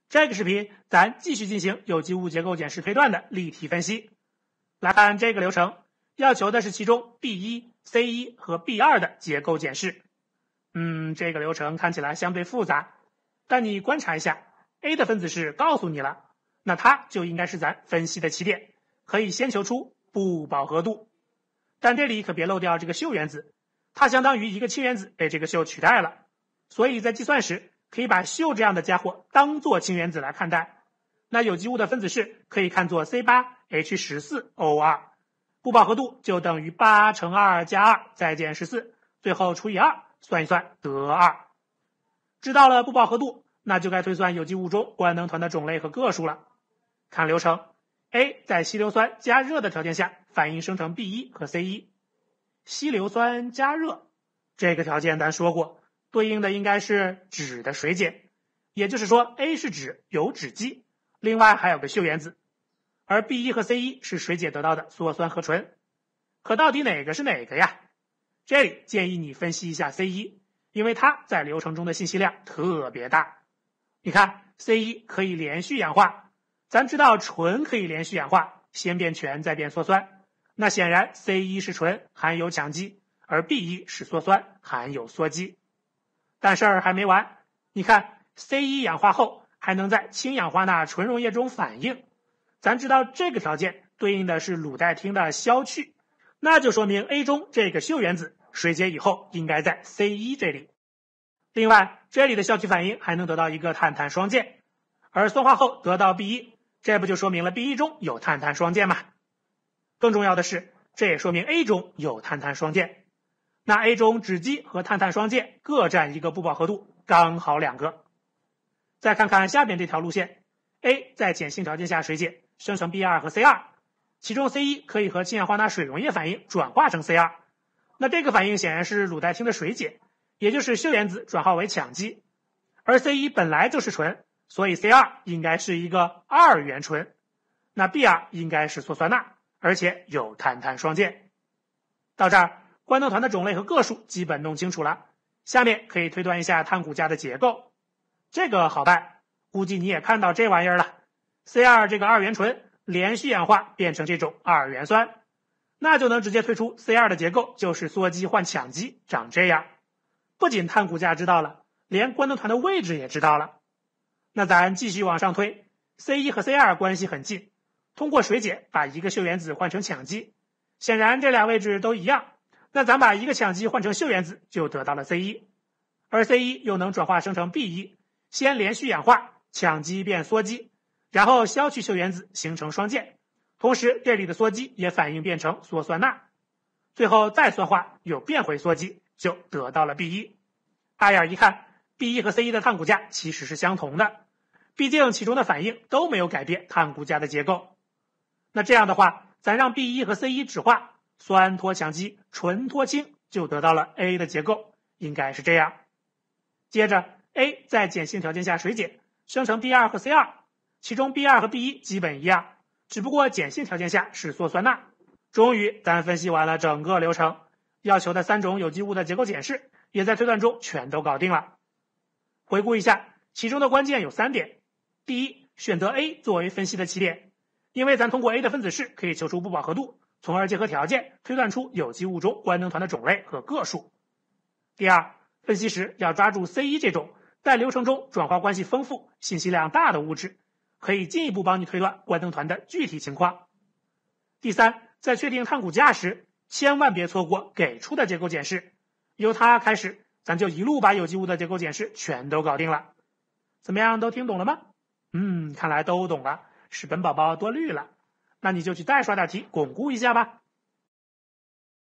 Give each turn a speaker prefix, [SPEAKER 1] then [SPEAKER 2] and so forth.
[SPEAKER 1] 这个视频咱继续进行有机物结构检视推断的例题分析。来看这个流程，要求的是其中 B1、C1 和 B2 的结构检视。这个流程看起来相对复杂，但你观察一下 ，A 的分子式告诉你了，那它就应该是咱分析的起点，可以先求出不饱和度。但这里可别漏掉这个溴原子，它相当于一个氢原子被这个溴取代了，所以在计算时可以把溴这样的家伙当作氢原子来看待。那有机物的分子式可以看作 C8H14O2， 不饱和度就等于8乘2加2再减14，最后除以2，算一算得2。知道了不饱和度，那就该推算有机物中官能团的种类和个数了。看流程 ，A 在稀硫酸加热的条件下反应生成 B1 和 C1。稀硫酸加热这个条件咱说过，对应的应该是酯的水解，也就是说 A 是酯，有酯基，另外还有个溴原子，而 B1 和 C1 是水解得到的羧酸合醇。可到底哪个是哪个呀？这里建议你分析一下 C1， 因为它在流程中的信息量特别大。你看 C1 可以连续氧化，咱知道醇可以连续氧化，先变醛再变羧酸，那显然 C1 是醇，含有羟基，而 B1 是羧酸，含有羧基。但事儿还没完，你看 C1 氧化后还能在氢氧化钠醇溶液中反应，咱知道这个条件对应的是鲁代烃的消去，那就说明 A 中这个溴原子水解以后应该在 C1 这里。另外这里的消去反应还能得到一个碳碳双键，而酸化后得到 B1， 这不就说明了 B1 中有碳碳双键吗？更重要的是，这也说明 A 中有碳碳双键，那 A 中酯基和碳碳双键各占一个不饱和度，刚好2个。再看看下边这条路线 ，A 在碱性条件下水解，生成 B2 和 C2， 其中 C1 可以和氢氧化钠水溶液反应转化成 C2， 那这个反应显然是鲁代烃的水解，也就是溴原子转化为羟基，而 C1 本来就是醇，所以 C2 应该是一个2元醇，那 B2 应该是羧酸钠，而且有碳碳双键。到这儿，官能团的种类和个数基本弄清楚了，下面可以推断一下碳骨架的结构。这个好办，估计你也看到这玩意儿了。C2 这个2元醇连续氧化变成这种2元酸，那就能直接推出 C2 的结构就是羧基换羟基，长这样。不仅碳骨架知道了，连官能团的位置也知道了。那咱继续往上推 ，C1 和 C2 关系很近，通过水解把一个溴原子换成羟基，显然这俩位置都一样，那咱把一个羟基换成溴原子就得到了 C1， 而 C1 又能转化生成 B1， 先连续氧化，羟基变羧基，然后消去溴原子形成双键，同时这里的羧基也反应变成羧酸钠，最后再酸化又变回羧基，就得到了 B1。大眼一看 ，B1 和 C1 的碳骨架其实是相同的，毕竟其中的反应都没有改变碳骨架的结构。那这样的话，咱让 B1 和 C1 酯化，酸脱羟基，醇脱氢，就得到了 A 的结构，应该是这样。接着 A 在碱性条件下水解，生成 B2 和 C2， 其中 B2 和 B1 基本一样，只不过碱性条件下是羧酸钠。终于咱分析完了整个流程，要求的3种有机物的结构检视也在推断中全都搞定了。回顾一下，其中的关键有3点。第一，选择 A 作为分析的起点，因为咱通过 A 的分子式可以求出不饱和度，从而结合条件推断出有机物中官能团的种类和个数。第二，分析时要抓住 C1 这种在流程中转化关系丰富、信息量大的物质，可以进一步帮你推断官能团的具体情况。第三，在确定碳骨架时，千万别错过给出的结构检视，由它开始，咱就一路把有机物的结构检视全都搞定了。怎么样，都听懂了吗？看来都懂了，是本宝宝多虑了。那你就去再刷点题，巩固一下吧。